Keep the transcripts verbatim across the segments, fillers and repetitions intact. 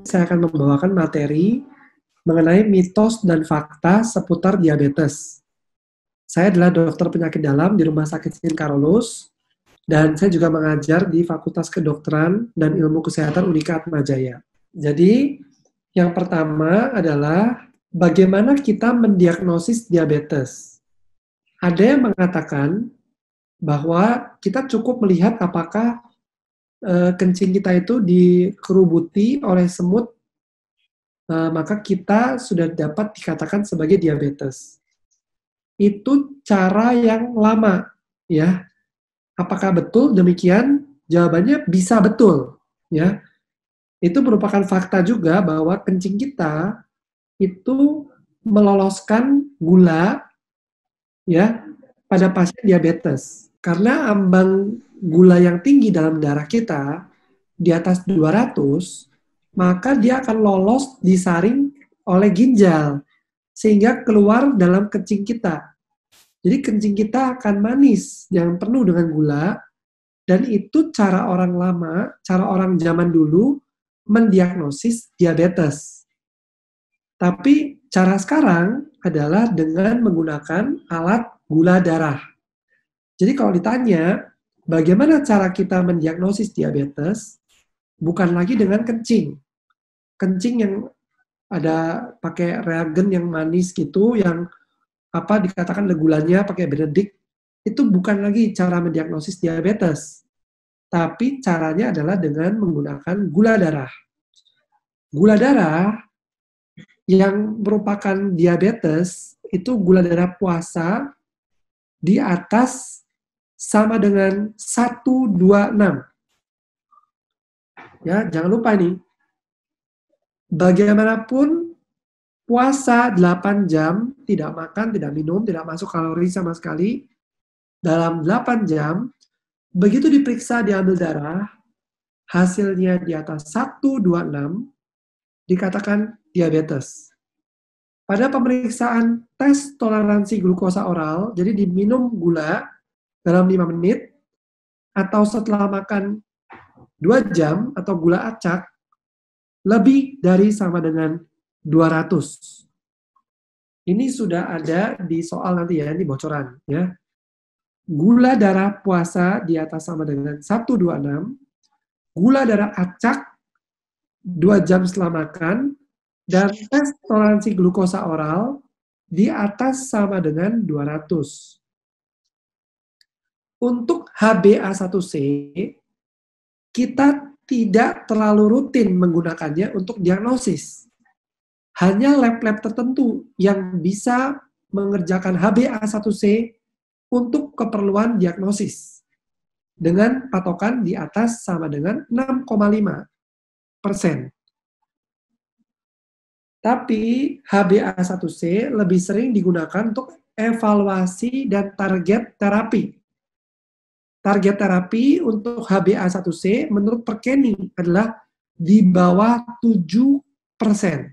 saya akan membawakan materi mengenai mitos dan fakta seputar diabetes. Saya adalah dokter penyakit dalam di Rumah Sakit Saint Carolus, dan saya juga mengajar di Fakultas Kedokteran dan Ilmu Kesehatan Unika Atmajaya. Jadi, yang pertama adalah bagaimana kita mendiagnosis diabetes. Ada yang mengatakan bahwa kita cukup melihat apakah e, kencing kita itu dikerubuti oleh semut, e, maka kita sudah dapat dikatakan sebagai diabetes. Itu cara yang lama, ya. Apakah betul demikian? Jawabannya bisa betul, ya. Itu merupakan fakta juga bahwa kencing kita itu meloloskan gula, ya, pada pasien diabetes. Karena ambang gula yang tinggi dalam darah kita di atas dua ratus, maka dia akan lolos disaring oleh ginjal sehingga keluar dalam kencing kita. Jadi kencing kita akan manis yang penuh dengan gula, dan itu cara orang lama, cara orang zaman dulu mendiagnosis diabetes. Tapi cara sekarang adalah dengan menggunakan alat gula darah. Jadi kalau ditanya, bagaimana cara kita mendiagnosis diabetes? Bukan lagi dengan kencing. Kencing yang ada pakai reagen yang manis gitu, yang apa dikatakan gulanya pakai Benedict, itu bukan lagi cara mendiagnosis diabetes. Tapi caranya adalah dengan menggunakan gula darah. Gula darah yang merupakan diabetes itu gula darah puasa di atas sama dengan seratus dua puluh enam. Ya, jangan lupa nih. Bagaimanapun puasa delapan jam, tidak makan, tidak minum, tidak masuk kalori sama sekali, dalam delapan jam, begitu diperiksa diambil darah, hasilnya di atas seratus dua puluh enam, dikatakan diabetes. Pada pemeriksaan tes toleransi glukosa oral, jadi diminum gula dalam lima menit, atau setelah makan dua jam, atau gula acak, lebih dari sama dengan dua ratus. Ini sudah ada di soal nanti ya, ini bocoran ya. Gula darah puasa di atas sama dengan seratus dua puluh enam, gula darah acak dua jam setelah makan, dan tes toleransi glukosa oral di atas sama dengan dua ratus. Untuk H b A satu C, kita tidak terlalu rutin menggunakannya untuk diagnosis. Hanya lab-lab tertentu yang bisa mengerjakan H b A satu C untuk keperluan diagnosis dengan patokan di atas sama dengan enam koma lima persen. Tapi H b A satu C lebih sering digunakan untuk evaluasi dan target terapi. Target terapi untuk H b A satu C menurut Perkeni adalah di bawah tujuh persen.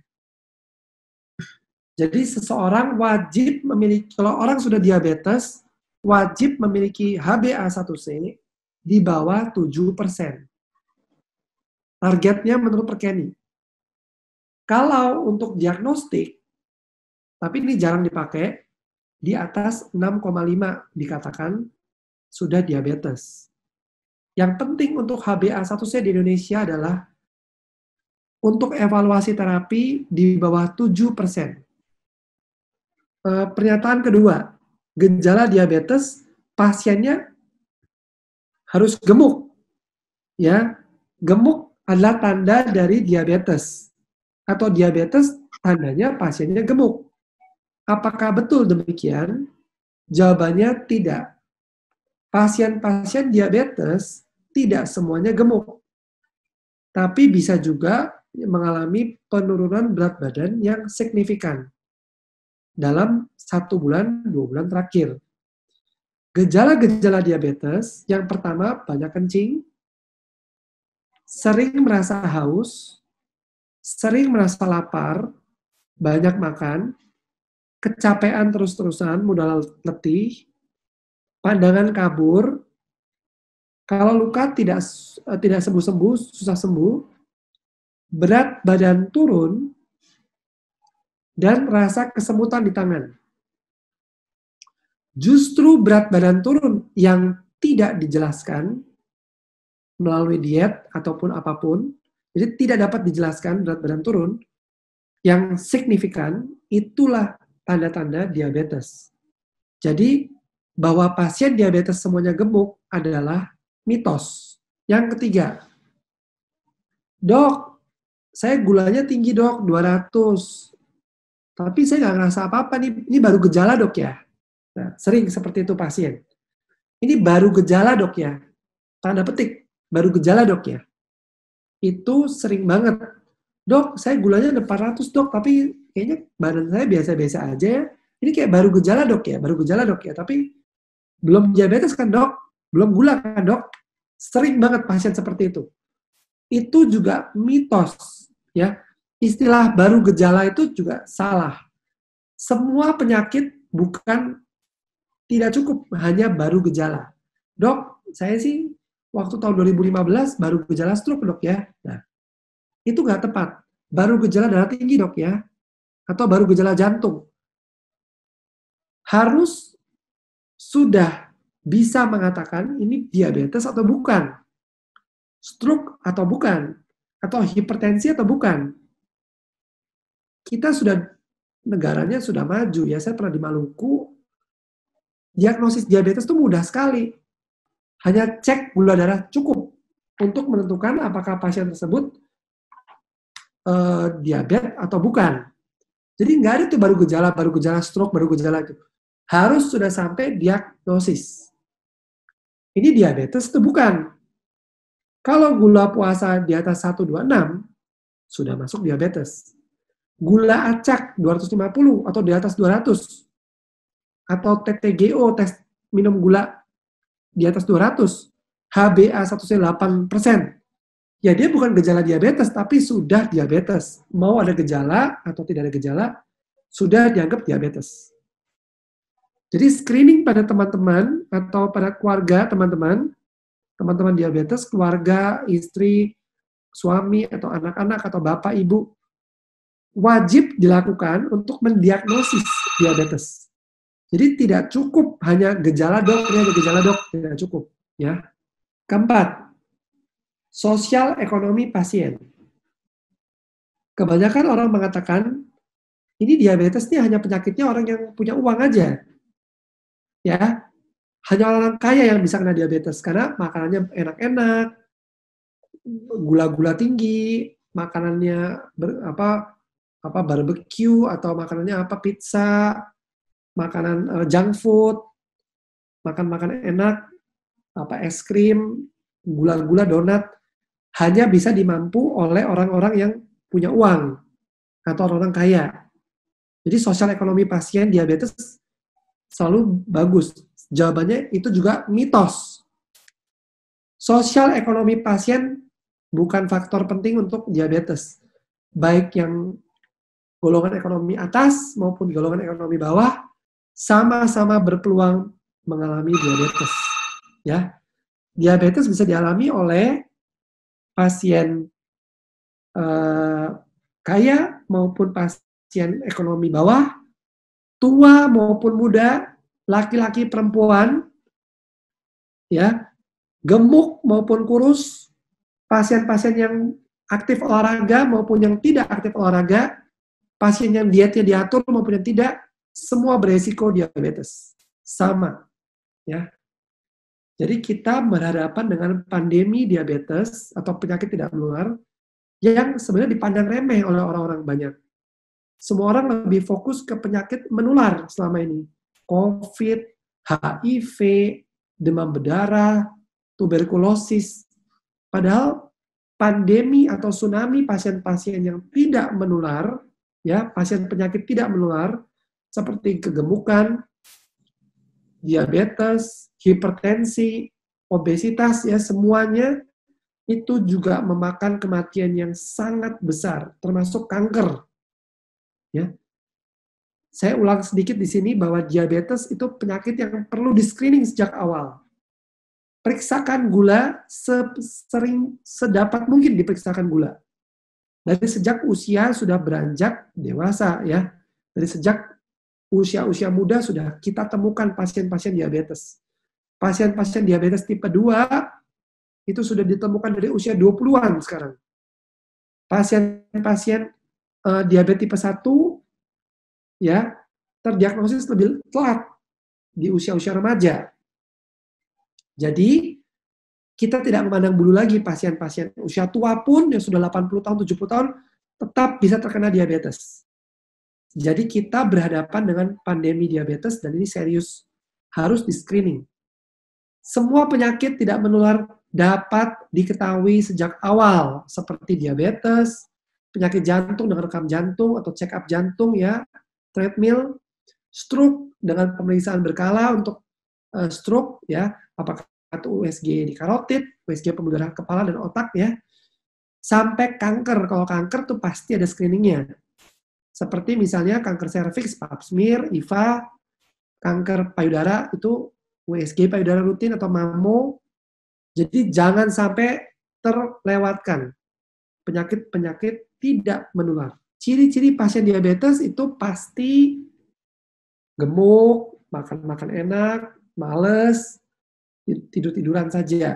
Jadi seseorang wajib memiliki, kalau orang sudah diabetes, wajib memiliki H b A satu C di bawah tujuh persen. Targetnya menurut Perkeni. Kalau untuk diagnostik, tapi ini jarang dipakai, di atas enam koma lima dikatakan sudah diabetes. Yang penting untuk H b A satu C di Indonesia adalah untuk evaluasi terapi di bawah tujuh persen. E, pernyataan kedua, gejala diabetes pasiennya harus gemuk. Ya, gemuk adalah tanda dari diabetes. Atau diabetes tandanya pasiennya gemuk. Apakah betul demikian? Jawabannya tidak. Pasien-pasien diabetes tidak semuanya gemuk. Tapi bisa juga mengalami penurunan berat badan yang signifikan dalam satu bulan, dua bulan terakhir. Gejala-gejala diabetes, yang pertama banyak kencing, sering merasa haus, sering merasa lapar, banyak makan, kecapean terus-terusan, mudah letih, pandangan kabur, kalau luka tidak tidak sembuh-sembuh, susah sembuh, berat badan turun, dan rasa kesemutan di tangan. Justru berat badan turun yang tidak dijelaskan melalui diet ataupun apapun, jadi tidak dapat dijelaskan berat badan turun, yang signifikan itulah tanda-tanda diabetes. Jadi bahwa pasien diabetes semuanya gemuk adalah mitos. Yang ketiga, dok, saya gulanya tinggi dok, dua ratus. Tapi saya nggak ngerasa apa-apa nih, ini baru gejala dok ya. Nah, sering seperti itu pasien. Ini baru gejala dok ya. Tanda petik, baru gejala dok ya. Itu sering banget. Dok, saya gulanya empat ratus dok, tapi kayaknya badan saya biasa-biasa aja ya. Ini kayak baru gejala dok ya, baru gejala dok ya. Tapi belum diabetes kan dok, belum gula kan dok. Sering banget pasien seperti itu. Itu juga mitos ya. Istilah baru gejala itu juga salah. Semua penyakit bukan tidak cukup hanya baru gejala. Dok, saya sih waktu tahun dua ribu lima belas baru gejala stroke dok ya. Nah, itu nggak tepat. Baru gejala darah tinggi dok ya. Atau baru gejala jantung. Harus sudah bisa mengatakan ini diabetes atau bukan. Stroke atau bukan. Atau hipertensi atau bukan. Kita sudah, negaranya sudah maju ya. Saya pernah di Maluku, diagnosis diabetes itu mudah sekali. Hanya cek gula darah cukup untuk menentukan apakah pasien tersebut uh, diabetes atau bukan. Jadi nggak ada tuh baru gejala, baru gejala stroke, baru gejala itu. Harus sudah sampai diagnosis. Ini diabetes atau bukan? Kalau gula puasa di atas seratus dua puluh enam, sudah masuk diabetes. Gula acak dua ratus lima puluh atau di atas dua ratus, atau T T G O, tes minum gula di atas dua ratus, H b A seratus delapan persen, ya dia bukan gejala diabetes, tapi sudah diabetes. Mau ada gejala atau tidak ada gejala, sudah dianggap diabetes. Jadi screening pada teman-teman atau pada keluarga teman-teman, teman-teman diabetes, keluarga, istri, suami, atau anak-anak, atau bapak, ibu, wajib dilakukan untuk mendiagnosis diabetes. Jadi tidak cukup hanya gejala dok, ini ada gejala dok, tidak cukup. Ya. Keempat, sosial ekonomi pasien. Kebanyakan orang mengatakan, ini diabetes ini hanya penyakitnya orang yang punya uang aja. Ya, hanya orang kaya yang bisa kena diabetes, karena makanannya enak-enak, gula-gula tinggi, makanannya ber, apa apa barbecue, atau makanannya apa pizza, makanan uh, junk food, makan-makan enak, apa es krim, gula-gula, donat, hanya bisa dimampu oleh orang-orang yang punya uang atau orang-orang kaya. Jadi sosial ekonomi pasien diabetes selalu bagus. Jawabannya itu juga mitos. Sosial ekonomi pasien bukan faktor penting untuk diabetes. Baik yang golongan ekonomi atas maupun golongan ekonomi bawah sama-sama berpeluang mengalami diabetes. Ya, diabetes bisa dialami oleh pasien eh, kaya maupun pasien ekonomi bawah, tua maupun muda, laki-laki perempuan, ya, gemuk maupun kurus, pasien-pasien yang aktif olahraga maupun yang tidak aktif olahraga, pasien yang dietnya diatur maupun yang tidak, semua beresiko diabetes. Sama. Ya. Jadi kita berhadapan dengan pandemi diabetes atau penyakit tidak menular yang sebenarnya dipandang remeh oleh orang-orang banyak. Semua orang lebih fokus ke penyakit menular selama ini. COVID, H I V, demam berdarah, tuberkulosis. Padahal pandemi atau tsunami pasien-pasien yang tidak menular, ya, pasien penyakit tidak menular, seperti kegemukan, diabetes, hipertensi, obesitas, ya semuanya itu juga memakan kematian yang sangat besar, termasuk kanker. Ya, saya ulang sedikit di sini bahwa diabetes itu penyakit yang perlu di-screening sejak awal. Periksakan gula sering sedapat mungkin diperiksakan gula. Dari sejak usia sudah beranjak dewasa ya. Dari sejak usia-usia muda sudah kita temukan pasien-pasien diabetes. Pasien-pasien diabetes tipe dua itu sudah ditemukan dari usia dua puluhan sekarang. Pasien-pasien uh, diabetes tipe satu ya terdiagnosis lebih telat di usia-usia remaja. Jadi kita tidak memandang bulu lagi pasien-pasien usia tua pun yang sudah delapan puluh tahun, tujuh puluh tahun tetap bisa terkena diabetes. Jadi kita berhadapan dengan pandemi diabetes dan ini serius, harus di screening. Semua penyakit tidak menular dapat diketahui sejak awal seperti diabetes, penyakit jantung dengan rekam jantung atau check up jantung ya, treadmill, stroke dengan pemeriksaan berkala untuk uh, stroke ya, apakah itu U S G di karotid, U S G pembuluh darah kepala dan otak ya, sampai kanker. Kalau kanker tuh pasti ada screeningnya. Seperti misalnya kanker serviks, pap smear, I V A, kanker payudara itu U S G payudara rutin atau mammo. Jadi jangan sampai terlewatkan penyakit-penyakit tidak menular. Ciri-ciri pasien diabetes itu pasti gemuk, makan-makan enak, males, tidur-tiduran saja.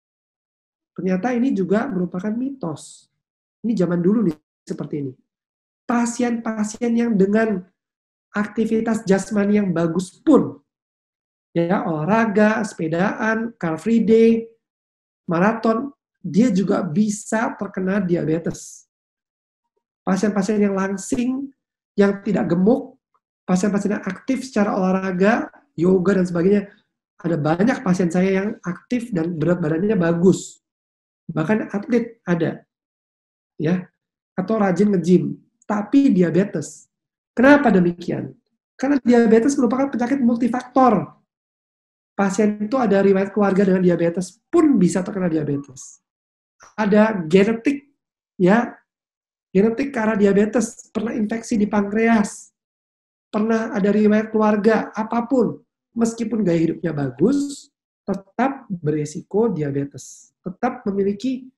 Ternyata ini juga merupakan mitos. Ini zaman dulu nih seperti ini. Pasien-pasien yang dengan aktivitas jasmani yang bagus pun, ya olahraga, sepedaan, car free day, maraton, dia juga bisa terkena diabetes. Pasien-pasien yang langsing, yang tidak gemuk, pasien-pasien yang aktif secara olahraga, yoga dan sebagainya, ada banyak pasien saya yang aktif dan berat badannya bagus. Bahkan atlet ada. Ya, atau rajin nge-gym, tapi diabetes. Kenapa demikian? Karena diabetes merupakan penyakit multifaktor. Pasien itu ada riwayat keluarga dengan diabetes pun bisa terkena diabetes. Ada genetik, ya, genetik karena diabetes, pernah infeksi di pankreas, pernah ada riwayat keluarga, apapun, meskipun gaya hidupnya bagus, tetap beresiko diabetes, tetap memiliki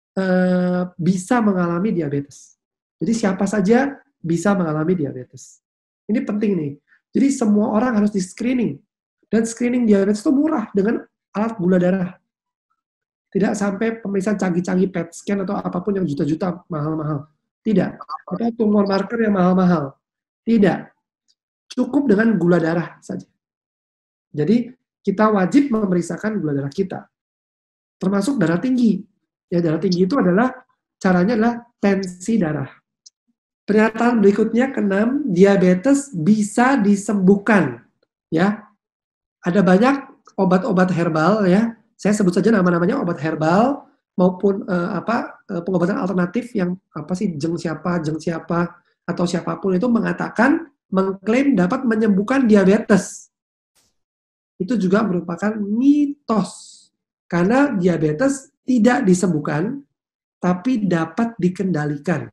uh, bisa mengalami diabetes. Jadi siapa saja bisa mengalami diabetes. Ini penting nih. Jadi semua orang harus di screening. Dan screening diabetes itu murah dengan alat gula darah. Tidak sampai pemeriksaan canggih-canggih P E T scan atau apapun yang juta-juta mahal-mahal. Tidak. Atau tumor marker yang mahal-mahal. Tidak. Cukup dengan gula darah saja. Jadi kita wajib memeriksakan gula darah kita. Termasuk darah tinggi. Ya, darah tinggi itu adalah caranya adalah tensi darah. Pernyataan berikutnya keenam, diabetes bisa disembuhkan. Ya. Ada banyak obat-obat herbal ya. Saya sebut saja nama-namanya obat herbal maupun uh, apa uh, pengobatan alternatif yang apa sih jeng siapa, jeng siapa atau siapapun itu mengatakan mengklaim dapat menyembuhkan diabetes. Itu juga merupakan mitos. Karena diabetes tidak disembuhkan tapi dapat dikendalikan.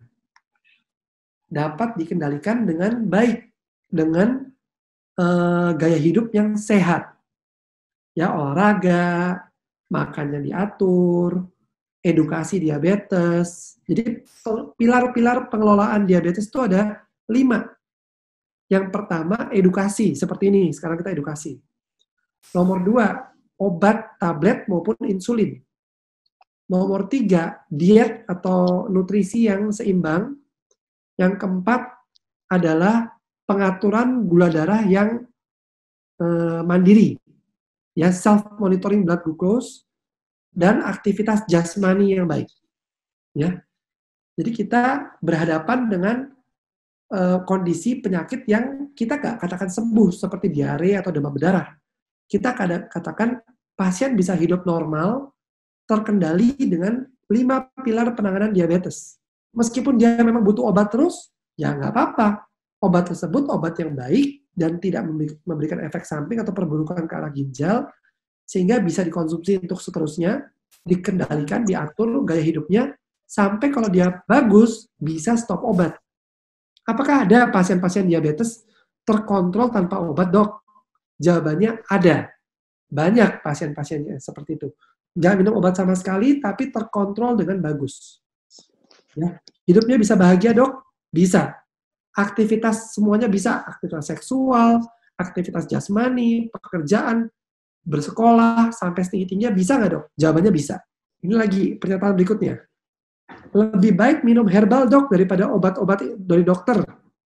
Dapat dikendalikan dengan baik dengan Uh, gaya hidup yang sehat. Ya, olahraga, makannya diatur, edukasi diabetes. Jadi pilar-pilar pengelolaan diabetes itu ada lima. Yang pertama, edukasi. Seperti ini, sekarang kita edukasi. Nomor dua, obat, tablet, maupun insulin. Nomor tiga, diet atau nutrisi yang seimbang. Yang keempat adalah pengaturan gula darah yang eh, mandiri, ya self monitoring blood glucose dan aktivitas jasmani yang baik, ya. Jadi kita berhadapan dengan eh, kondisi penyakit yang kita gak katakan sembuh seperti diare atau demam berdarah. Kita katakan pasien bisa hidup normal, terkendali dengan lima pilar penanganan diabetes. Meskipun dia memang butuh obat terus, ya nggak apa-apa. Obat tersebut obat yang baik dan tidak memberikan efek samping atau perburukan ke arah ginjal, sehingga bisa dikonsumsi untuk seterusnya, dikendalikan, diatur gaya hidupnya, sampai kalau dia bagus, bisa stop obat. Apakah ada pasien-pasien diabetes terkontrol tanpa obat, dok? Jawabannya ada. Banyak pasien-pasiennya seperti itu. Nggak minum obat sama sekali, tapi terkontrol dengan bagus. Ya. Hidupnya bisa bahagia, Dok? Bisa. Aktivitas semuanya bisa. Aktivitas seksual, aktivitas jasmani, pekerjaan, bersekolah, sampai setinggi-tingginya bisa nggak, Dok? Jawabannya bisa. Ini lagi pernyataan berikutnya. Lebih baik minum herbal, Dok, daripada obat-obat dari dokter.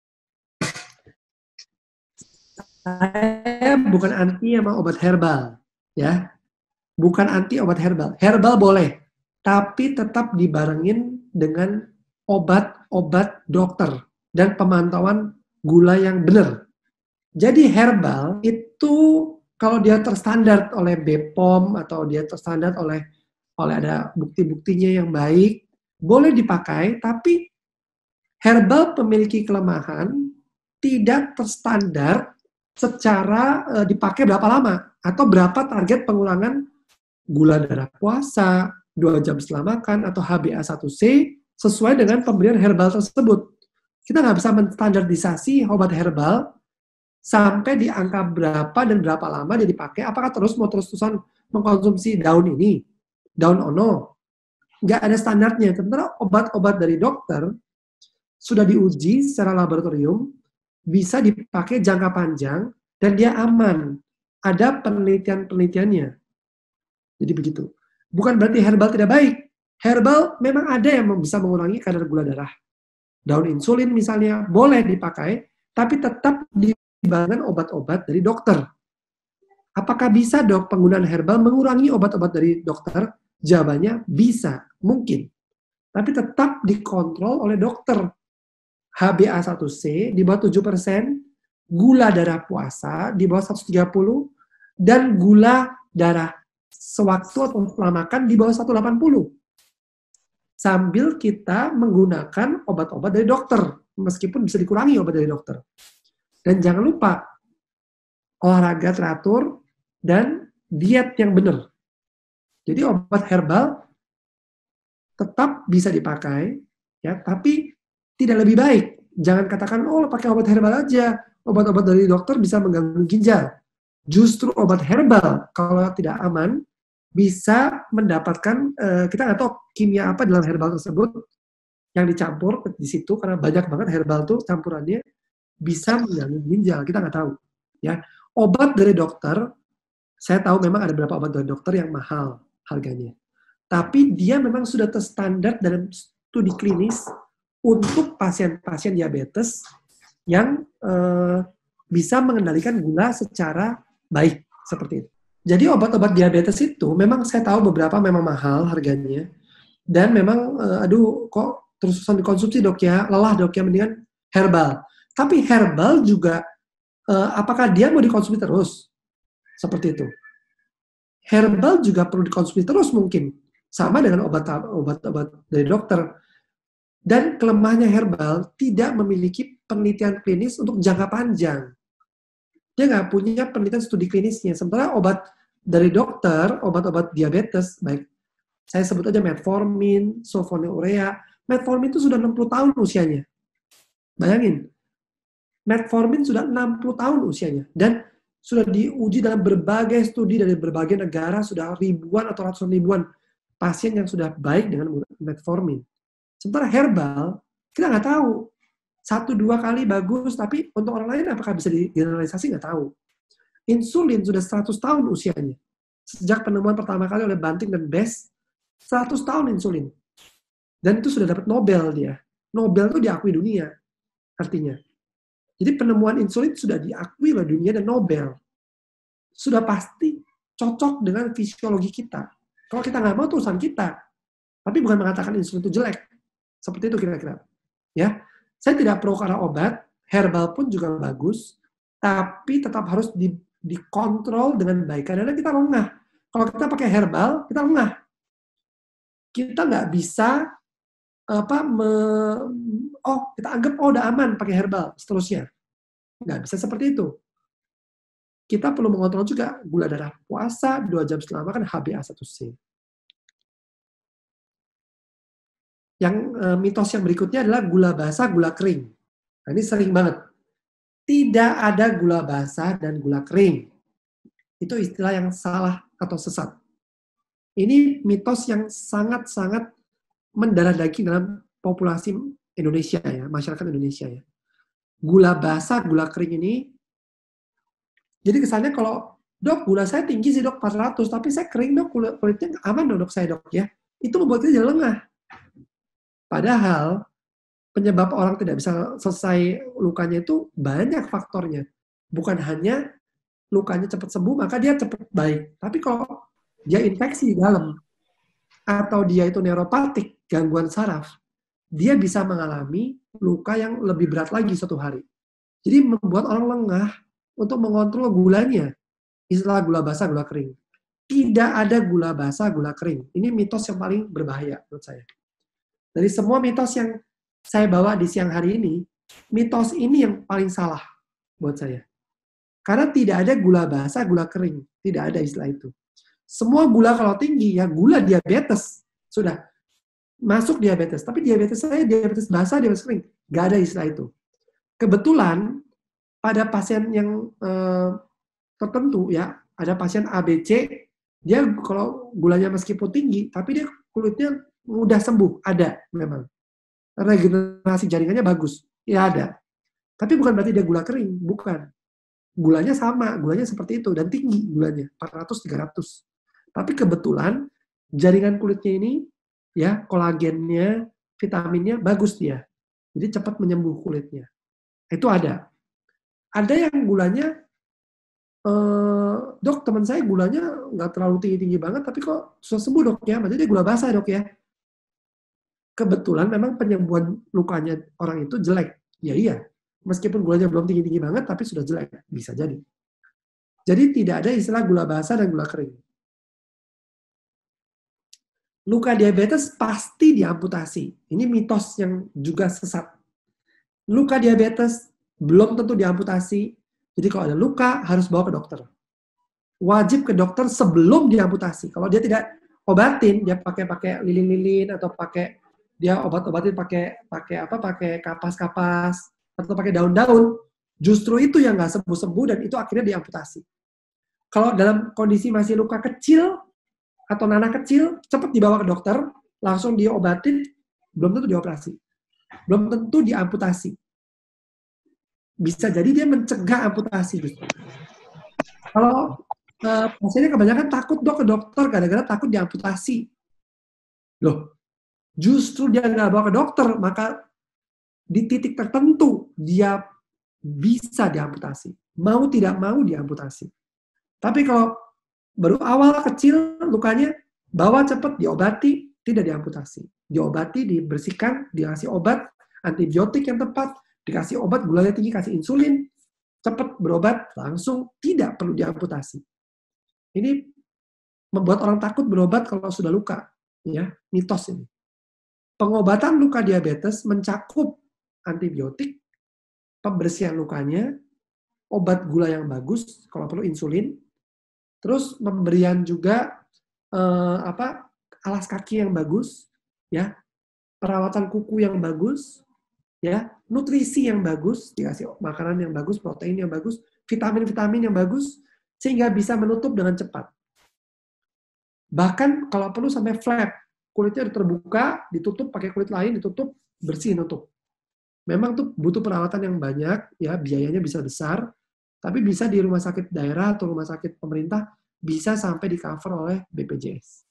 Saya bukan anti sama obat herbal, ya. Bukan anti obat herbal. Herbal boleh, tapi tetap dibarengin dengan obat-obat dokter dan pemantauan gula yang benar. Jadi herbal itu kalau dia terstandar oleh B P O M atau dia terstandar oleh oleh ada bukti-buktinya yang baik, boleh dipakai, tapi herbal memiliki kelemahan tidak terstandar secara uh, dipakai berapa lama atau berapa target pengurangan gula darah puasa, dua jam setelah makan, atau H b A satu C sesuai dengan pemberian herbal tersebut. Kita nggak bisa menstandardisasi obat herbal sampai di angka berapa dan berapa lama dia dipakai. Apakah terus mau terus-terusan mengkonsumsi daun ini, daun ono? Nggak ada standarnya. Sementara obat-obat dari dokter sudah diuji secara laboratorium, bisa dipakai jangka panjang, dan dia aman. Ada penelitian-penelitiannya. Jadi begitu. Bukan berarti herbal tidak baik. Herbal memang ada yang bisa mengurangi kadar gula darah. Daun insulin misalnya boleh dipakai, tapi tetap dibarengkan obat-obat dari dokter. Apakah bisa, Dok, penggunaan herbal mengurangi obat-obat dari dokter? Jawabannya bisa, mungkin. Tapi tetap dikontrol oleh dokter. H b A satu C di bawah tujuh persen, gula darah puasa di bawah seratus tiga puluh, dan gula darah sewaktu atau setelah makan di bawah seratus delapan puluh. Sambil kita menggunakan obat-obat dari dokter, meskipun bisa dikurangi obat dari dokter. Dan jangan lupa, olahraga teratur dan diet yang benar. Jadi obat herbal tetap bisa dipakai, ya, tapi tidak lebih baik. Jangan katakan, oh pakai obat herbal aja, obat-obat dari dokter bisa mengganggu ginjal. Justru obat herbal, kalau tidak aman, bisa mendapatkan, uh, kita nggak tahu kimia apa dalam herbal tersebut yang dicampur di situ, karena banyak banget herbal tuh campurannya, bisa mengganggu ginjal, kita nggak tahu. Ya, obat dari dokter, saya tahu memang ada beberapa obat dari dokter yang mahal harganya. Tapi dia memang sudah terstandar dalam studi klinis untuk pasien-pasien diabetes yang uh, bisa mengendalikan gula secara baik, seperti itu. Jadi obat-obat diabetes itu memang saya tahu beberapa memang mahal harganya, dan memang uh, aduh kok terus-terusan dikonsumsi, Dok, ya, lelah, Dok, ya, mendingan herbal. Tapi herbal juga uh, apakah dia mau dikonsumsi terus? Seperti itu. Herbal juga perlu dikonsumsi terus mungkin, sama dengan obat-obat dari dokter. Dan kelemahannya herbal tidak memiliki penelitian klinis untuk jangka panjang. Dia nggak punya penelitian studi klinisnya. Sementara obat dari dokter, obat-obat diabetes, baik saya sebut aja metformin, sulfonylurea, metformin itu sudah enam puluh tahun usianya. Bayangin, metformin sudah enam puluh tahun usianya. Dan sudah diuji dalam berbagai studi dari berbagai negara, sudah ribuan atau ratusan ribuan pasien yang sudah baik dengan metformin. Sementara herbal, kita nggak tahu. Satu, dua kali bagus, tapi untuk orang lain apakah bisa digeneralisasi, nggak tahu. Insulin sudah seratus tahun usianya. Sejak penemuan pertama kali oleh Banting dan Best, seratus tahun insulin. Dan itu sudah dapat Nobel dia. Nobel itu diakui dunia, artinya. Jadi penemuan insulin sudah diakui oleh dunia dan Nobel. Sudah pasti cocok dengan fisiologi kita. Kalau kita nggak mau, itu urusan kita. Tapi bukan mengatakan insulin itu jelek. Seperti itu kira-kira. Ya, saya tidak pro karena obat, herbal pun juga bagus, tapi tetap harus di, dikontrol dengan baik. Karena kita lengah. Kalau kita pakai herbal, kita lengah. Kita nggak bisa apa, me, oh kita anggap oh udah aman pakai herbal, seterusnya. Nggak bisa seperti itu. Kita perlu mengontrol juga gula darah puasa, dua jam setelah makan, H b A satu C. Yang e, mitos yang berikutnya adalah gula basah, gula kering. Nah, ini sering banget. Tidak ada gula basah dan gula kering. Itu istilah yang salah atau sesat. Ini mitos yang sangat-sangat mendarah daging dalam populasi Indonesia ya, masyarakat Indonesia ya. Gula basah, gula kering ini, jadi kesannya kalau, dok gula saya tinggi sih dok, empat ratus, tapi saya kering dok, kulitnya aman dong dok saya dok ya. Itu membuat kita jadi lengah. Padahal, penyebab orang tidak bisa selesai lukanya itu banyak faktornya. Bukan hanya lukanya cepat sembuh, maka dia cepat baik. Tapi kalau dia infeksi di dalam, atau dia itu neuropatik, gangguan saraf, dia bisa mengalami luka yang lebih berat lagi suatu hari. Jadi membuat orang lengah untuk mengontrol gulanya. Istilah gula basah, gula kering. Tidak ada gula basah, gula kering. Ini mitos yang paling berbahaya menurut saya. Dari semua mitos yang saya bawa di siang hari ini, mitos ini yang paling salah buat saya. Karena tidak ada gula basah, gula kering. Tidak ada istilah itu. Semua gula kalau tinggi, ya gula diabetes. Sudah. Masuk diabetes. Tapi diabetes saya, diabetes basah, diabetes kering. Gak ada istilah itu. Kebetulan, pada pasien yang eh, tertentu, ya ada pasien A B C, dia kalau gulanya meskipun tinggi, tapi dia kulitnya mudah sembuh. Ada memang. Regenerasi jaringannya bagus. Ya ada. Tapi bukan berarti dia gula kering. Bukan. Gulanya sama. Gulanya seperti itu. Dan tinggi gulanya. empat ratus tiga ratus. Tapi kebetulan jaringan kulitnya ini, ya kolagennya, vitaminnya bagus dia. Jadi cepat menyembuh kulitnya. Itu ada. Ada yang gulanya, eh, dok teman saya gulanya nggak terlalu tinggi-tinggi banget, tapi kok susah sembuh dok ya. Berarti dia gula basah dok ya. Kebetulan memang penyembuhan lukanya orang itu jelek. Ya iya, meskipun gulanya belum tinggi-tinggi banget, tapi sudah jelek. Bisa jadi. Jadi tidak ada istilah gula basah dan gula kering. Luka diabetes pasti diamputasi. Ini mitos yang juga sesat. Luka diabetes belum tentu diamputasi. Jadi kalau ada luka, harus bawa ke dokter. Wajib ke dokter sebelum diamputasi. Kalau dia tidak obatin, dia pakai pakai lilin-lilin atau pakai dia obat-obatin pakai pakai apa pakai kapas-kapas atau pakai daun-daun, justru itu yang nggak sembuh-sembuh dan itu akhirnya diamputasi. Kalau dalam kondisi masih luka kecil atau nanah kecil, cepat dibawa ke dokter, langsung diobatin, belum tentu dioperasi, belum tentu diamputasi. Bisa jadi dia mencegah amputasi justru. Kalau uh, pasiennya kebanyakan takut dok ke dokter gara-gara takut diamputasi, loh. Justru dia nggak bawa ke dokter, maka di titik tertentu dia bisa diamputasi. Mau tidak mau diamputasi. Tapi kalau baru awal kecil lukanya, bawa cepat, diobati, tidak diamputasi. Diobati, dibersihkan, dikasih obat, antibiotik yang tepat, dikasih obat, gulanya tinggi, kasih insulin, cepat berobat, langsung tidak perlu diamputasi. Ini membuat orang takut berobat kalau sudah luka. Ya, mitos ini. Pengobatan luka diabetes mencakup antibiotik, pembersihan lukanya, obat gula yang bagus, kalau perlu insulin, terus pemberian juga eh, apa alas kaki yang bagus, ya, perawatan kuku yang bagus, ya, nutrisi yang bagus, dikasih makanan yang bagus, protein yang bagus, vitamin-vitamin yang bagus, sehingga bisa menutup dengan cepat. Bahkan kalau perlu sampai flap. Kulitnya terbuka, ditutup pakai kulit lain, ditutup, bersih, nutup. Memang tuh butuh perawatan yang banyak, ya biayanya bisa besar, tapi bisa di rumah sakit daerah atau rumah sakit pemerintah bisa sampai di cover oleh B P J S.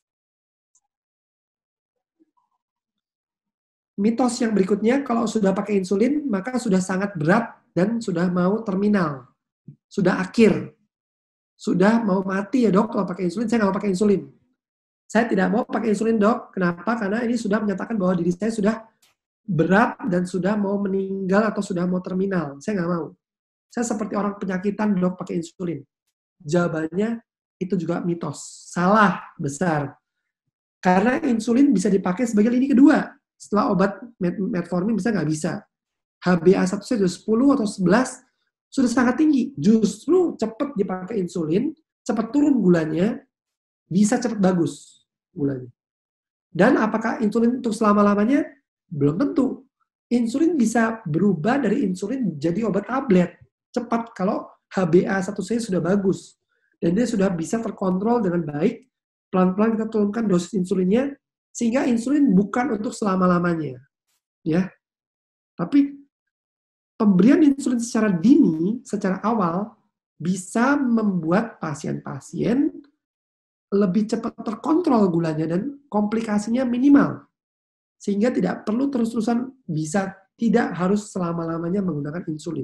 Mitos yang berikutnya, kalau sudah pakai insulin, maka sudah sangat berat dan sudah mau terminal, sudah akhir, sudah mau mati ya dok kalau pakai insulin. Saya nggak mau pakai insulin. Saya tidak mau pakai insulin dok. Kenapa? Karena ini sudah menyatakan bahwa diri saya sudah berat dan sudah mau meninggal atau sudah mau terminal. Saya nggak mau. Saya seperti orang penyakitan dok pakai insulin. Jawabannya itu juga mitos. Salah besar. Karena insulin bisa dipakai sebagai lini kedua. Setelah obat metformin bisa nggak bisa. H b A satu C sudah sepuluh atau sebelas sudah sangat tinggi. Justru cepat dipakai insulin, cepat turun gulanya, bisa cepat bagus gulanya. Dan apakah insulin untuk selama-lamanya? Belum tentu. Insulin bisa berubah dari insulin jadi obat tablet. Cepat kalau H b A satu C sudah bagus. Dan dia sudah bisa terkontrol dengan baik. Pelan-pelan kita turunkan dosis insulinnya, sehingga insulin bukan untuk selama-lamanya. ya. Tapi pemberian insulin secara dini, secara awal, bisa membuat pasien-pasien lebih cepat terkontrol gulanya dan komplikasinya minimal. Sehingga tidak perlu terus-terusan, bisa tidak harus selama-lamanya menggunakan insulin.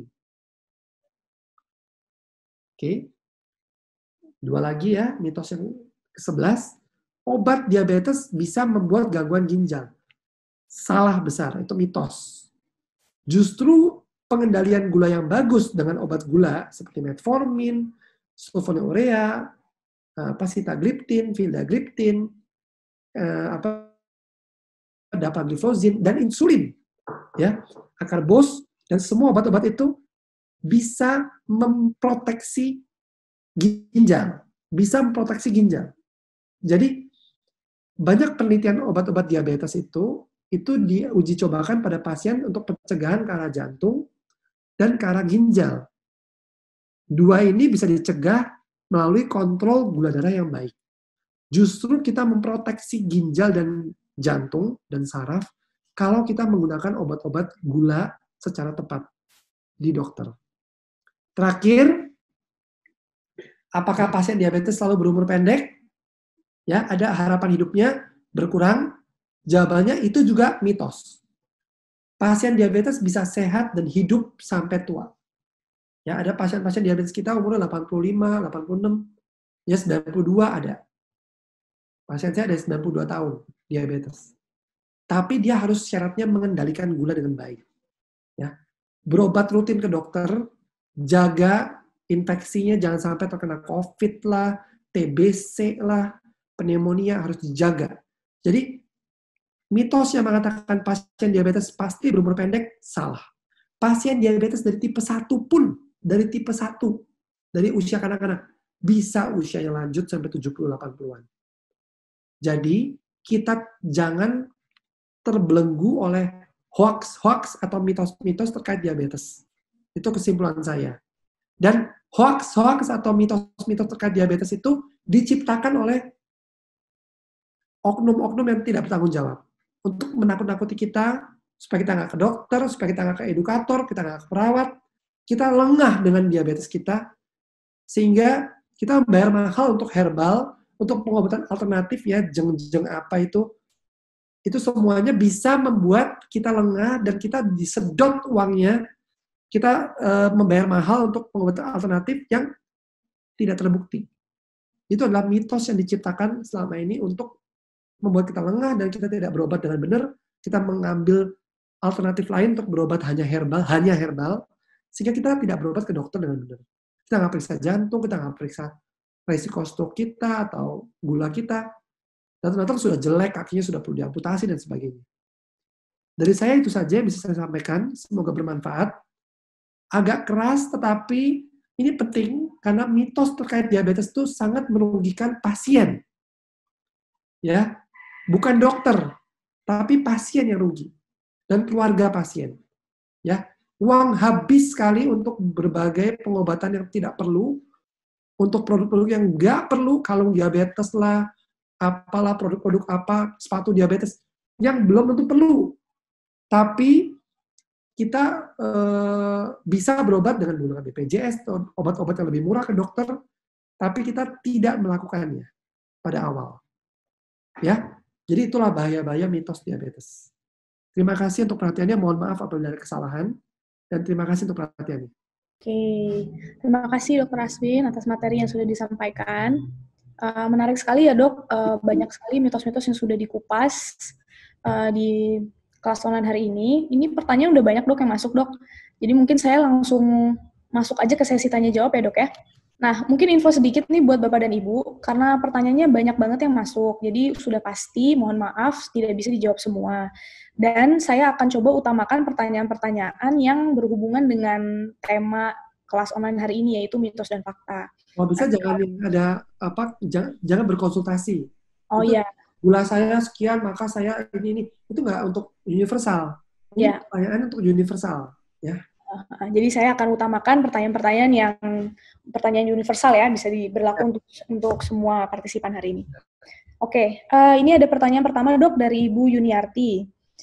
Oke. Dua lagi ya, mitos yang kesebelas, obat diabetes bisa membuat gangguan ginjal. Salah besar, itu mitos. Justru pengendalian gula yang bagus dengan obat gula seperti metformin, sulfonylurea, apa sitagliptin, vildagliptin, eh, apa dapagliflozin dan insulin, ya, akarbos dan semua obat-obat itu bisa memproteksi ginjal, bisa memproteksi ginjal. Jadi banyak penelitian obat-obat diabetes itu itu diuji cobakan pada pasien untuk pencegahan ke arah jantung dan ke arah ginjal. Dua ini bisa dicegah melalui kontrol gula darah yang baik. Justru kita memproteksi ginjal dan jantung dan saraf kalau kita menggunakan obat-obat gula secara tepat di dokter. Terakhir, apakah pasien diabetes selalu berumur pendek? Ya, ada harapan hidupnya berkurang? Jawabannya itu juga mitos. Pasien diabetes bisa sehat dan hidup sampai tua. Ya, ada pasien-pasien diabetes kita umurnya delapan puluh lima, delapan puluh enam, ya sembilan puluh dua ada. Pasien saya ada sembilan puluh dua tahun diabetes. Tapi dia harus syaratnya mengendalikan gula dengan baik. Ya. Berobat rutin ke dokter, jaga infeksinya jangan sampai terkena COVID lah, T B C lah, pneumonia harus dijaga. Jadi mitos yang mengatakan pasien diabetes pasti berumur pendek salah. Pasien diabetes dari tipe satu pun, dari tipe satu, dari usia kanak-kanak, bisa usianya lanjut sampai tujuh puluh delapan puluhan. Jadi kita jangan terbelenggu oleh hoax-hoax atau mitos-mitos terkait diabetes. Itu kesimpulan saya. Dan hoax-hoax atau mitos-mitos terkait diabetes itu diciptakan oleh oknum-oknum yang tidak bertanggung jawab. Untuk menakut-nakuti kita, supaya kita nggak ke dokter, supaya kita nggak ke edukator, kita nggak ke perawat, kita lengah dengan diabetes kita, sehingga kita bayar mahal untuk herbal, untuk pengobatan alternatif ya, jeng-jeng apa itu, itu semuanya bisa membuat kita lengah dan kita disedot uangnya, kita e, membayar mahal untuk pengobatan alternatif yang tidak terbukti. Itu adalah mitos yang diciptakan selama ini untuk membuat kita lengah dan kita tidak berobat dengan benar, kita mengambil alternatif lain untuk berobat hanya herbal, hanya herbal, sehingga kita tidak berobat ke dokter dengan benar. Kita nggak periksa jantung, kita nggak periksa resiko stroke kita atau gula kita, dan ternyata sudah jelek, kakinya sudah perlu diamputasi dan sebagainya. Dari saya itu saja yang bisa saya sampaikan, semoga bermanfaat. Agak keras, tetapi ini penting karena mitos terkait diabetes itu sangat merugikan pasien. Ya, bukan dokter, tapi pasien yang rugi dan keluarga pasien. Ya, uang habis sekali untuk berbagai pengobatan yang tidak perlu, untuk produk-produk yang nggak perlu, kalung diabetes lah, apalah produk-produk apa, sepatu diabetes, yang belum tentu perlu. Tapi kita e, bisa berobat dengan menggunakan B P J S, obat-obat yang lebih murah ke dokter, tapi kita tidak melakukannya pada awal. Ya, jadi itulah bahaya-bahaya mitos diabetes. Terima kasih untuk perhatiannya, mohon maaf apabila ada kesalahan, dan terima kasih untuk perhatiannya. Oke, terima kasih Dokter Aswin atas materi yang sudah disampaikan. Uh, menarik sekali ya dok, uh, banyak sekali mitos-mitos yang sudah dikupas uh, di kelas online hari ini. Ini pertanyaan udah banyak dok yang masuk dok, jadi mungkin saya langsung masuk aja ke sesi tanya jawab ya dok ya. Nah mungkin info sedikit nih buat bapak dan ibu, karena pertanyaannya banyak banget yang masuk, jadi sudah pasti mohon maaf tidak bisa dijawab semua. Dan saya akan coba utamakan pertanyaan-pertanyaan yang berhubungan dengan tema kelas online hari ini, yaitu mitos dan fakta. Oh bisa jangan ada apa, jangan, jangan berkonsultasi. Oh itu, ya. Gula saya sekian, maka saya ini ini itu nggak untuk universal. Ini ya. pertanyaan untuk universal, ya. Uh, jadi saya akan utamakan pertanyaan-pertanyaan yang pertanyaan universal ya, bisa berlaku ya. untuk untuk semua partisipan hari ini. Oke, okay, uh, ini ada pertanyaan pertama dok dari Ibu Yuniarti.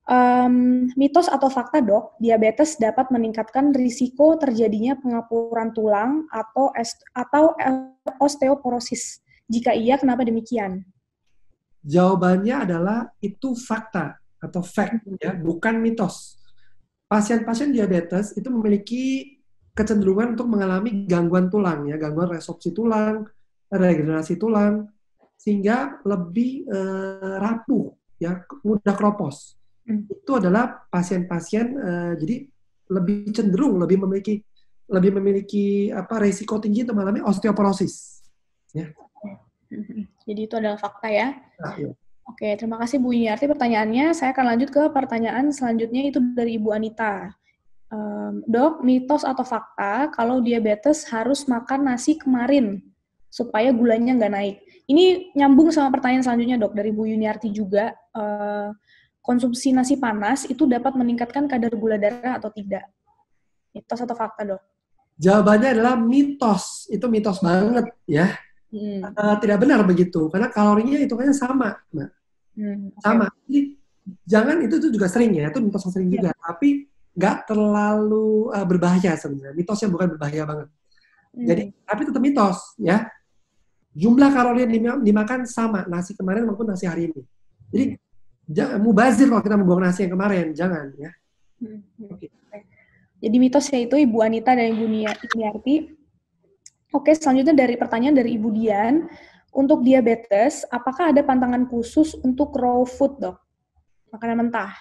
Um, mitos atau fakta dok, diabetes dapat meningkatkan risiko terjadinya pengapuran tulang atau est- atau osteoporosis. Jika iya, kenapa demikian? Jawabannya adalah itu fakta atau fact, ya, bukan mitos. Pasien-pasien diabetes itu memiliki kecenderungan untuk mengalami gangguan tulang, ya, gangguan resorpsi tulang, regenerasi tulang, sehingga lebih eh, rapuh, ya, mudah keropos. Hmm. Itu adalah pasien-pasien eh, jadi lebih cenderung lebih memiliki lebih memiliki apa resiko tinggi untuk mengalami osteoporosis. Ya. Jadi itu adalah fakta ya. Nah, ya. Oke, terima kasih Bu Yuniarti pertanyaannya. Saya akan lanjut ke pertanyaan selanjutnya, itu dari Ibu Anita. Um, dok, mitos atau fakta kalau diabetes harus makan nasi kemarin supaya gulanya nggak naik? Ini nyambung sama pertanyaan selanjutnya dok, dari Bu Yuniarti juga. Uh, konsumsi nasi panas itu dapat meningkatkan kadar gula darah atau tidak? Mitos atau fakta dok? Jawabannya adalah mitos. Itu mitos banget ya. Hmm. Uh, tidak benar begitu, karena kalorinya itu kayaknya sama, Mbak. Hmm, okay. Sama. Jadi jangan, itu tuh juga sering ya, itu mitos yang sering yeah. juga. Tapi nggak terlalu uh, berbahaya sebenarnya. Mitosnya bukan berbahaya banget. Hmm. Jadi, tapi tetap mitos ya. Jumlah kalori yang dimakan sama nasi kemarin maupun nasi hari ini. Jadi jangan mubazir kalau kita membuang nasi yang kemarin, jangan ya. Hmm. Oke. Okay. Jadi mitosnya itu Ibu Anita dan Ibu Yuniarti. Oke, selanjutnya dari pertanyaan dari Ibu Dian. Untuk diabetes, apakah ada pantangan khusus untuk raw food, dok? Makanan mentah.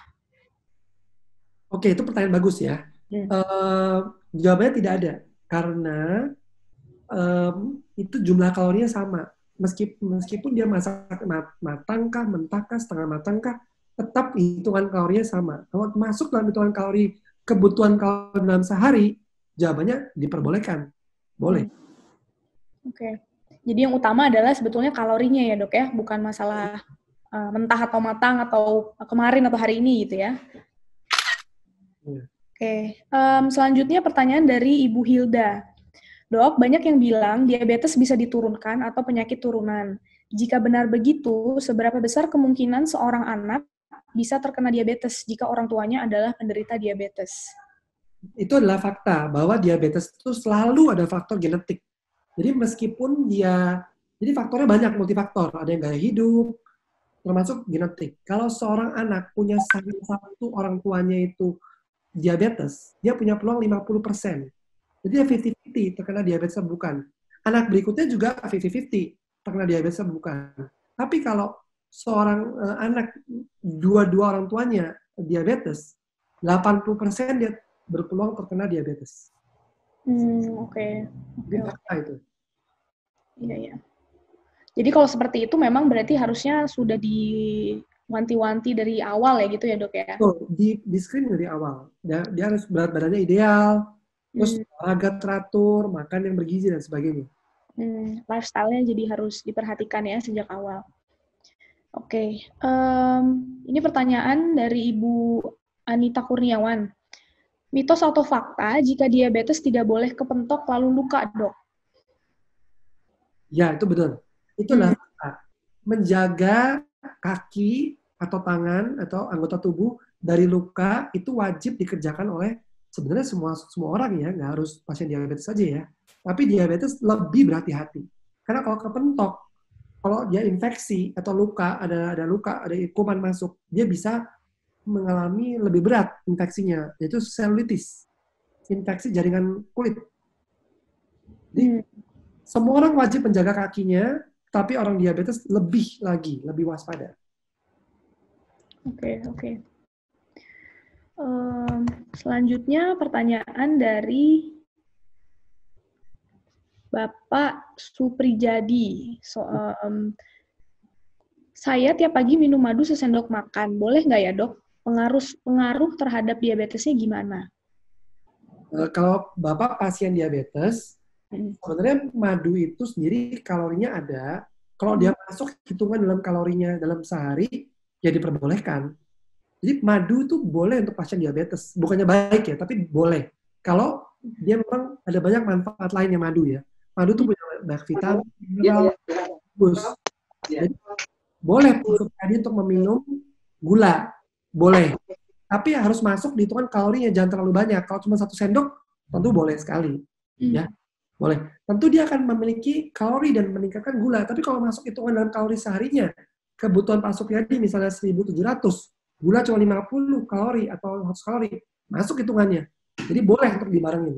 Oke, itu pertanyaan bagus ya. Hmm. Uh, jawabannya tidak ada. Karena um, itu jumlah kalorinya sama. Meskipun, meskipun dia masak matangkah, mentahkah, setengah matangkah, tetap hitungan kalorinya sama. Kalau masuk dalam hitungan kalori, kebutuhan kalori dalam sehari, jawabannya diperbolehkan. Boleh. Hmm. Oke. Okay. Jadi yang utama adalah sebetulnya kalorinya ya dok ya, bukan masalah uh, mentah atau matang atau kemarin atau hari ini gitu ya. Hmm. Oke. Okay. Um, selanjutnya pertanyaan dari Ibu Hilda. Dok, banyak yang bilang diabetes bisa diturunkan atau penyakit turunan. Jika benar begitu, seberapa besar kemungkinan seorang anak bisa terkena diabetes jika orang tuanya adalah penderita diabetes? Itu adalah fakta bahwa diabetes itu selalu ada faktor genetik. Jadi meskipun dia, jadi faktornya banyak, multifaktor. Ada yang gaya hidup, termasuk genetik. Kalau seorang anak punya satu orang tuanya itu diabetes, dia punya peluang lima puluh persen. Jadi dia lima puluh lima puluh terkena diabetes atau bukan. Anak berikutnya juga lima puluh lima puluh terkena diabetes atau bukan. Tapi kalau seorang uh, anak, dua-dua orang tuanya diabetes, delapan puluh persen dia berpeluang terkena diabetes. Hmm, oke. Okay. Jadi fakta itu. Iya, iya. Jadi kalau seperti itu memang berarti harusnya sudah diwanti-wanti dari awal ya gitu ya dok ya? Oh, di, di screen dari awal. Dia, dia harus berat badannya ideal, terus hmm. olahraga teratur, makan yang bergizi dan sebagainya. Hmm, lifestyle-nya jadi harus diperhatikan ya sejak awal. Oke, okay. um, ini pertanyaan dari Ibu Anita Kurniawan. Mitos atau fakta jika diabetes tidak boleh kepentok lalu luka, dok? Ya, itu betul. Itu adalah hmm. menjaga kaki atau tangan atau anggota tubuh dari luka itu wajib dikerjakan oleh sebenarnya semua semua orang ya, nggak harus pasien diabetes saja ya. Tapi diabetes lebih berhati-hati. Karena kalau kepentok, kalau dia infeksi atau luka, ada ada luka, ada kuman masuk, dia bisa mengalami lebih berat infeksinya, yaitu selulitis, infeksi jaringan kulit. Jadi, hmm. semua orang wajib menjaga kakinya, tapi orang diabetes lebih lagi, lebih waspada. Oke, okay, oke. Okay. Um, selanjutnya pertanyaan dari Bapak Suprijadi. So, um, saya tiap pagi minum madu sesendok makan. Boleh nggak ya dok? Pengaruh pengaruh terhadap diabetesnya gimana? Uh, kalau Bapak pasien diabetes, sebenarnya madu itu sendiri kalorinya ada. Kalau dia masuk hitungan dalam kalorinya dalam sehari, ya diperbolehkan. Jadi madu itu boleh untuk pasien diabetes. Bukannya baik ya, tapi boleh. Kalau dia memang ada banyak manfaat lainnya madu ya. Madu itu punya banyak vitamin, mineral, bagus. Jadi boleh untuk tadi untuk meminum gula. Boleh. Tapi harus masuk di hitungan kalorinya, jangan terlalu banyak. Kalau cuma satu sendok, tentu boleh sekali. Hmm. Ya, boleh. Tentu dia akan memiliki kalori dan meningkatkan gula. Tapi kalau masuk hitungan dalam kalori seharinya, kebutuhan Pak Supriyadi misalnya seribu tujuh ratus, gula cuma lima puluh kalori atau seratus kalori, masuk hitungannya. Jadi boleh untuk dibarengin.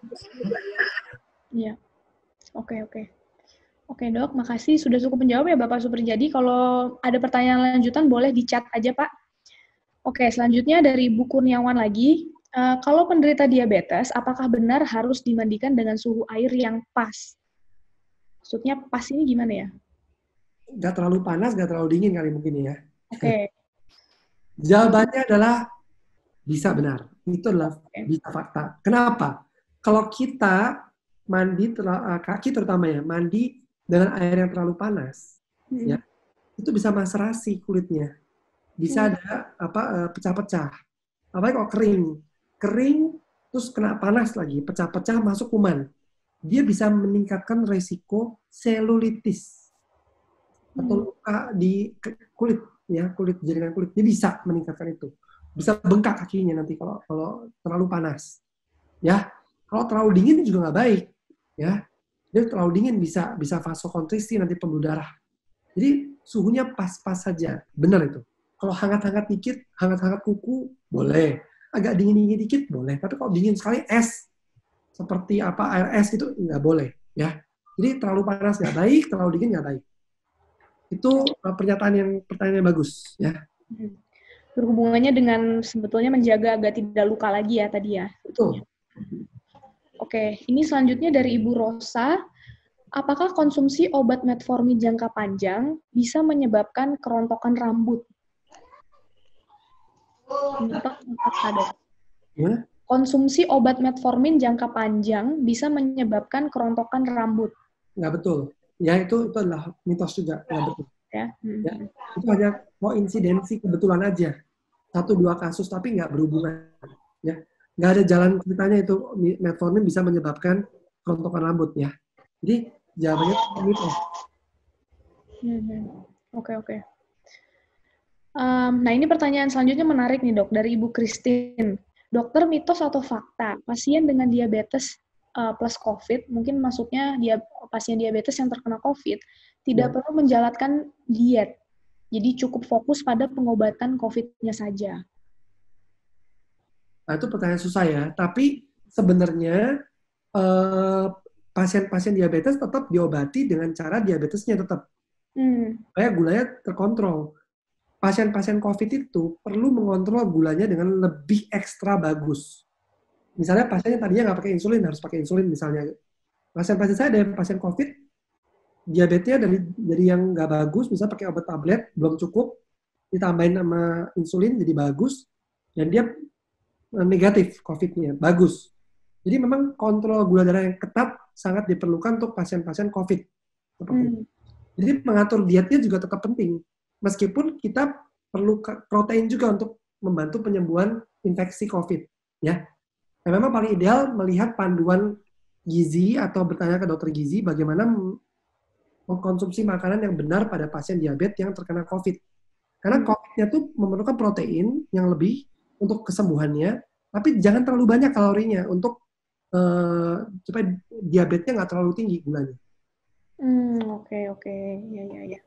Iya. Oke, oke. Oke, Dok. Makasih sudah cukup menjawab ya, Bapak Supriyadi. Kalau ada pertanyaan lanjutan, boleh di chat aja, Pak. Oke, selanjutnya dari Bu Kurniawan lagi. Uh, kalau penderita diabetes, apakah benar harus dimandikan dengan suhu air yang pas? Maksudnya pas ini gimana ya? Gak terlalu panas, gak terlalu dingin kali mungkin ya. Oke. Okay. Jawabannya adalah bisa benar. Itu adalah okay. Bisa fakta. Kenapa? Kalau kita mandi, kaki terutama ya, mandi dengan air yang terlalu panas, hmm. ya, itu bisa maserasi kulitnya. Bisa hmm. ada apa pecah-pecah. Apalagi kalau kering. Kering, terus kena panas lagi, pecah-pecah, masuk kuman. Dia bisa meningkatkan resiko selulitis. Atau luka di kulit, ya kulit jaringan kulit. Dia bisa meningkatkan itu. Bisa bengkak kakinya nanti kalau kalau terlalu panas. Ya, kalau terlalu dingin juga nggak baik. Ya, dia terlalu dingin bisa bisa vasokonstriksi nanti pembuluh darah. Jadi suhunya pas-pas saja. Benar itu. Kalau hangat-hangat dikit, hangat-hangat kuku, boleh. Agak dingin-dingin dikit, boleh. Tapi kalau dingin sekali, es. Seperti apa, air es gitu, nggak boleh. Ya. Jadi terlalu panas nggak baik, terlalu dingin nggak baik. Itu pernyataan yang pertanyaan yang bagus. Ya. Berhubungannya dengan sebetulnya menjaga agar tidak luka lagi ya tadi ya. Betul. Oke, ini selanjutnya dari Ibu Rosa. Apakah konsumsi obat metformin jangka panjang bisa menyebabkan kerontokan rambut? Ya? Konsumsi obat metformin jangka panjang bisa menyebabkan kerontokan rambut. Nggak betul. Ya itu itu adalah mitos juga. Nggak betul. Ya. Ya. Itu hanya koinsidensi kebetulan aja. Satu dua kasus tapi nggak berhubungan. Ya. Nggak ada jalan ceritanya itu metformin bisa menyebabkan kerontokan rambut ya. Jadi jawabannya mitos. Oke oke. Um, nah ini pertanyaan selanjutnya menarik nih dok dari Ibu Christine. Dokter, mitos atau fakta pasien dengan diabetes uh, plus COVID, mungkin maksudnya dia pasien diabetes yang terkena COVID tidak ya. perlu menjalankan diet, jadi cukup fokus pada pengobatan COVID-nya saja. Nah itu pertanyaan susah ya. Tapi sebenarnya uh, pasien-pasien diabetes tetap diobati dengan cara diabetesnya tetap. Hmm. Supaya gulanya terkontrol. Pasien-pasien COVID itu perlu mengontrol gulanya dengan lebih ekstra bagus. Misalnya pasiennya tadinya nggak pakai insulin, harus pakai insulin misalnya. Pasien-pasien saya ada yang pasien COVID, diabetesnya dari, dari yang nggak bagus, misalnya pakai obat tablet, belum cukup, ditambahin sama insulin jadi bagus, dan dia negatif COVID-nya, bagus. Jadi memang kontrol gula darah yang ketat sangat diperlukan untuk pasien-pasien COVID. Hmm. Jadi mengatur dietnya juga tetap penting. Meskipun kita perlu protein juga untuk membantu penyembuhan infeksi COVID. Ya. Nah, memang paling ideal melihat panduan gizi atau bertanya ke dokter gizi bagaimana mengkonsumsi makanan yang benar pada pasien diabetes yang terkena COVID. Karena COVID-nya tuh memerlukan protein yang lebih untuk kesembuhannya, tapi jangan terlalu banyak kalorinya untuk uh, supaya diabetesnya nggak terlalu tinggi gulanya. Hmm, oke, oke. Ya, ya, ya.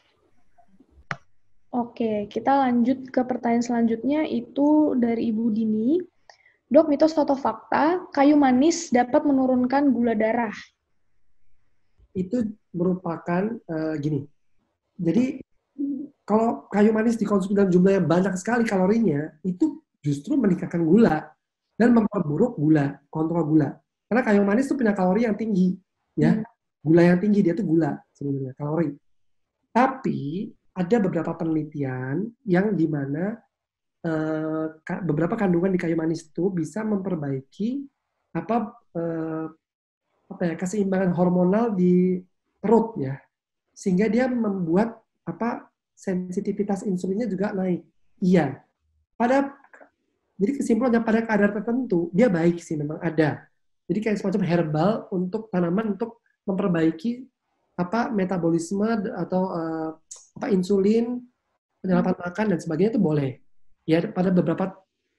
Oke, kita lanjut ke pertanyaan selanjutnya, itu dari Ibu Dini. Dok, mitos atau fakta, kayu manis dapat menurunkan gula darah? Itu merupakan uh, gini. Jadi, kalau kayu manis dikonsumsi dalam jumlah yang banyak sekali kalorinya, itu justru meningkatkan gula dan memperburuk gula, kontrol gula. Karena kayu manis itu punya kalori yang tinggi, ya. Hmm. Gula yang tinggi, dia itu gula sebenarnya, kalori. Tapi ada beberapa penelitian yang dimana uh, beberapa kandungan di kayu manis itu bisa memperbaiki apa, uh, apa ya, keseimbangan hormonal di perut ya, sehingga dia membuat apa sensitivitas insulinnya juga naik. Iya. Pada jadi kesimpulannya pada kadar tertentu dia baik sih, memang ada. Jadi kayak semacam herbal untuk tanaman untuk memperbaiki apa metabolisme atau uh, apa insulin, penyerapan makan dan sebagainya itu boleh. Ya pada beberapa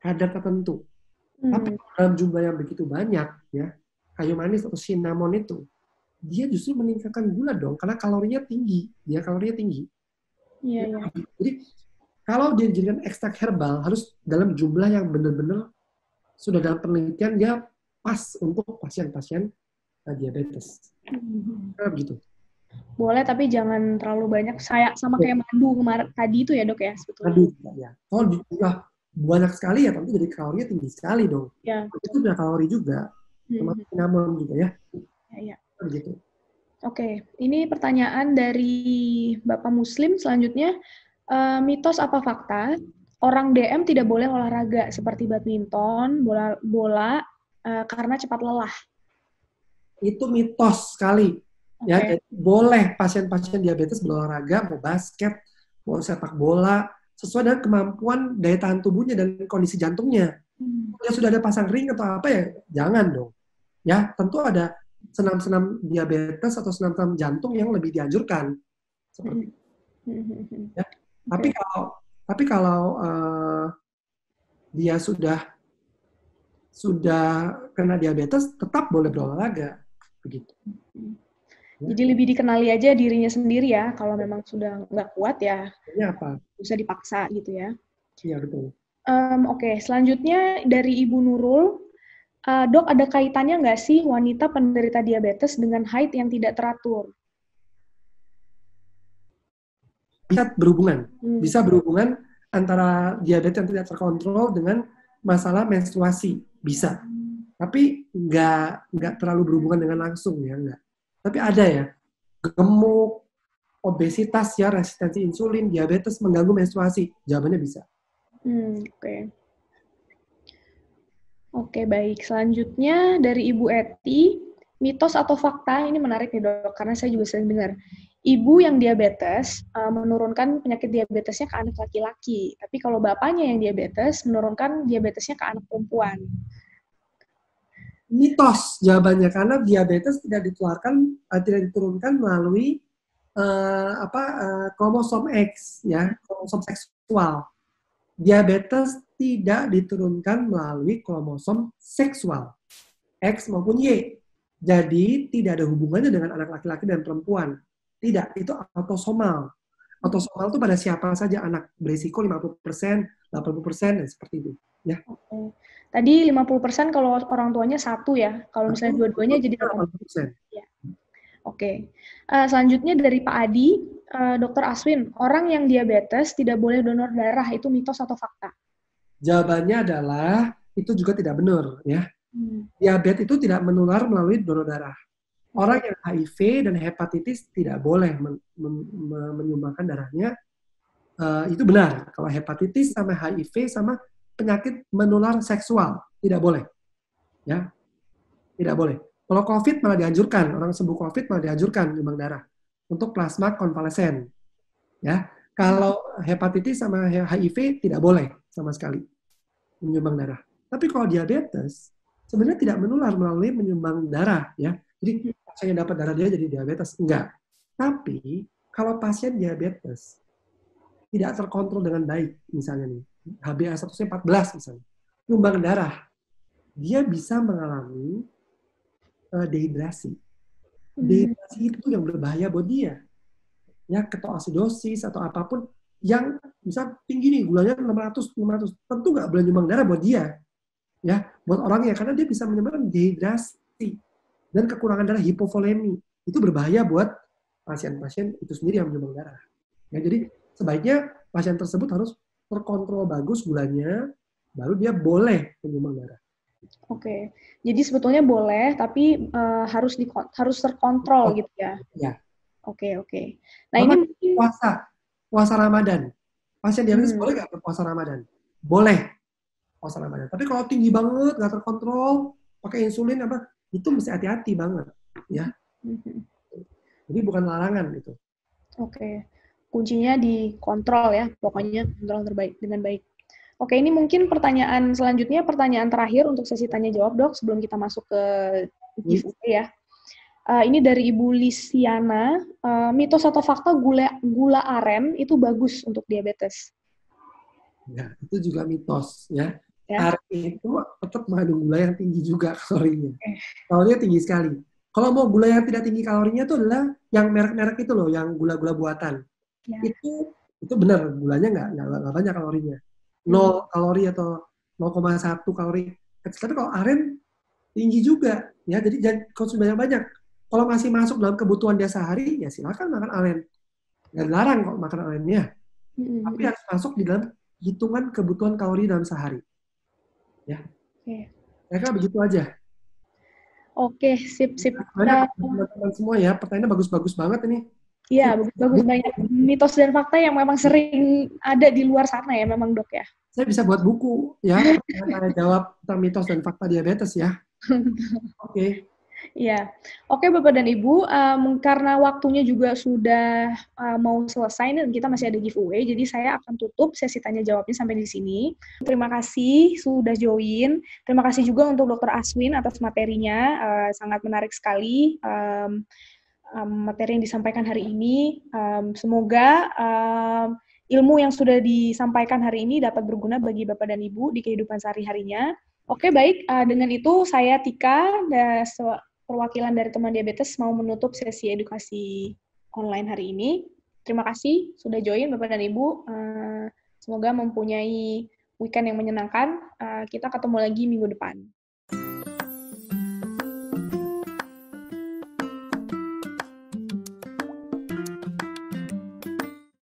kadar tertentu. Hmm. Tapi dalam jumlah yang begitu banyak, ya, kayu manis atau cinnamon itu, dia justru meningkatkan gula dong, karena kalorinya tinggi, dia kalorinya tinggi. Iya, iya. Jadi kalau dia dijadikan ekstrak herbal, harus dalam jumlah yang benar-benar sudah dalam penelitian dia pas untuk pasien-pasien uh, diabetes. Hmm. Nah, begitu. Boleh, tapi jangan terlalu banyak. Saya sama kayak madu kemarin tadi itu ya dok ya sebetulnya. Madu, ya. Kalau jumlah banyak sekali ya, tentu jadi kalorinya tinggi sekali dong. Ya. Itu udah kalori juga, termasuk Hmm. cinnamon juga ya. Ya, ya. Begitu. Oke, ini pertanyaan dari Bapak Muslim selanjutnya. Uh, mitos apa fakta? Orang D M tidak boleh olahraga seperti badminton, bola, bola uh, karena cepat lelah. Itu mitos sekali. Okay. Ya, jadi boleh pasien-pasien diabetes berolahraga, mau basket, mau sepak bola, sesuai dengan kemampuan daya tahan tubuhnya dan kondisi jantungnya. Hmm. Kalau sudah ada pasang ring atau apa ya, jangan dong. Ya, tentu ada senam-senam diabetes atau senam-senam jantung yang lebih dianjurkan. Seperti hmm. ya. Okay. Tapi kalau tapi kalau uh, dia sudah sudah kena diabetes, tetap boleh berolahraga. Begitu. Jadi lebih dikenali aja dirinya sendiri ya. Kalau memang sudah nggak kuat ya, ini apa? Bisa dipaksa gitu ya. Iya betul. Um, Oke, okay. Selanjutnya dari Ibu Nurul, uh, dok ada kaitannya nggak sih wanita penderita diabetes dengan haid yang tidak teratur? Bisa berhubungan, hmm. bisa berhubungan antara diabetes yang tidak terkontrol dengan masalah menstruasi, bisa. Hmm. Tapi nggak nggak terlalu berhubungan dengan langsung ya, nggak. Tapi ada ya, gemuk, obesitas ya, resistensi insulin, diabetes mengganggu menstruasi, jawabannya bisa. Hmm, Oke. Okay. Oke, baik. Selanjutnya dari Ibu Eti, mitos atau fakta, ini menarik nih dok, karena saya juga sering dengar. Ibu yang diabetes uh, menurunkan penyakit diabetesnya ke anak laki-laki, tapi kalau bapaknya yang diabetes menurunkan diabetesnya ke anak perempuan. Mitos jawabannya, karena diabetes tidak ditularkan, uh, tidak diturunkan melalui uh, apa uh, kromosom X, ya, kromosom seksual. Diabetes tidak diturunkan melalui kromosom seksual, X maupun Y. Jadi tidak ada hubungannya dengan anak laki-laki dan perempuan. Tidak, itu autosomal. Autosomal itu pada siapa saja, anak berisiko lima puluh persen, delapan puluh persen, dan seperti itu. Ya. Oke. Tadi lima puluh persen kalau orang tuanya satu ya, kalau misalnya dua-duanya jadi delapan puluh persen. Ya. Oke. Uh, selanjutnya dari Pak Adi, uh, dokter Aswin, orang yang diabetes tidak boleh donor darah, itu mitos atau fakta? Jawabannya adalah itu juga tidak benar, ya. Hmm. Diabetes itu tidak menular melalui donor darah. Orang yang H I V dan hepatitis tidak boleh men- men- menyumbangkan darahnya. Uh, itu benar. Kalau hepatitis sama H I V sama penyakit menular seksual tidak boleh, ya, tidak boleh. Kalau COVID malah dianjurkan, orang sembuh COVID malah dianjurkan menyumbang darah untuk plasma konvalesen. Ya, kalau hepatitis sama H I V tidak boleh sama sekali menyumbang darah. Tapi kalau diabetes sebenarnya tidak menular melalui menyumbang darah, ya. Jadi pasiennya dapat darah dia jadi diabetes, enggak. Tapi kalau pasien diabetes tidak terkontrol dengan baik, misalnya nih H b A satu C empat belas misalnya, menyumbang darah, dia bisa mengalami dehidrasi. Dehidrasi itu yang berbahaya buat dia. Ya, ketoasidosis atau apapun yang bisa tinggi nih, gulanya enam ratus, lima ratus, tentu nggak boleh nyumbang darah buat dia. Ya, buat orangnya, karena dia bisa menyebabkan dehidrasi dan kekurangan darah, hipovolemi. Itu berbahaya buat pasien-pasien itu sendiri yang menyumbang darah. Ya, jadi sebaiknya pasien tersebut harus terkontrol bagus gulanya, baru dia boleh menyumbang darah. Oke, jadi sebetulnya boleh, tapi uh, harus di harus terkontrol oh, gitu ya. Ya. Oke oke. Nah Maka ini mungkin puasa, puasa Ramadan. Pasien diabetes hmm. boleh nggak berpuasa Ramadan? Boleh puasa Ramadan. Tapi kalau tinggi banget, nggak terkontrol, pakai insulin apa, itu mesti hati-hati banget, ya. Hmm. Jadi bukan larangan itu. Oke, kuncinya dikontrol ya, pokoknya kontrol terbaik dengan baik. Oke, ini mungkin pertanyaan selanjutnya, pertanyaan terakhir untuk sesi tanya jawab dok, sebelum kita masuk ke giveaway ya. Uh, ini dari Ibu Lisiana, uh, mitos atau fakta gula gula aren itu bagus untuk diabetes? Ya, itu juga mitos ya. ya. aren itu tetap mengandung gula yang tinggi juga kalorinya. Eh, Kalorinya tinggi sekali. Kalau mau gula yang tidak tinggi kalorinya itu adalah yang merek-merek itu loh, yang gula-gula buatan. ya. Itu itu benar, gulanya nggak nggak nggak banyak kalorinya. Hmm. Nol kalori atau nol koma satu kalori. Tapi kalau aren tinggi juga, ya. Jadi jangan konsumsi banyak-banyak. Kalau masih masuk dalam kebutuhan dia sehari, ya silakan makan aren. Nggak larang kok makan arennya. Tapi Hmm. harus masuk di dalam hitungan kebutuhan kalori dalam sehari. Ya, Oke, mereka begitu aja. oke, sip, sip. Banyak Nah, teman-teman semua ya, pertanyaannya bagus-bagus banget ini. iya, bagus-bagus, banyak mitos dan fakta yang memang sering ada di luar sana ya, memang dok ya. Saya bisa buat buku ya, pertanyaan tanya jawab tentang mitos dan fakta diabetes ya. Oke. Iya, oke Bapak dan Ibu, um, karena waktunya juga sudah uh, mau selesai dan kita masih ada giveaway, jadi saya akan tutup sesi tanya jawabnya sampai di sini. Terima kasih sudah join. Terima kasih juga untuk Dokter Aswin atas materinya, uh, sangat menarik sekali um, um, materi yang disampaikan hari ini. Um, semoga um, ilmu yang sudah disampaikan hari ini dapat berguna bagi Bapak dan Ibu di kehidupan sehari-harinya. Oke, baik. Uh, dengan itu saya Tika, dan perwakilan dari teman diabetes mau menutup sesi edukasi online hari ini. Terima kasih sudah join Bapak dan Ibu. Uh, semoga mempunyai weekend yang menyenangkan. Uh, kita ketemu lagi minggu depan.